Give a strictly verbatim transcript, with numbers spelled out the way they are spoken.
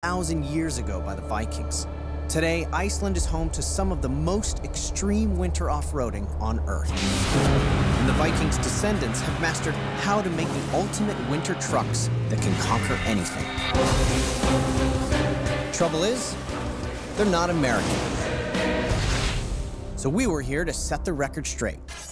thousand years ago by the Vikings. Today, Iceland is home to some of the most extreme winter off-roading on Earth. And the Vikings' descendants have mastered how to make the ultimate winter trucks that can conquer anything. Trouble is, they're not American. So we were here to set the record straight.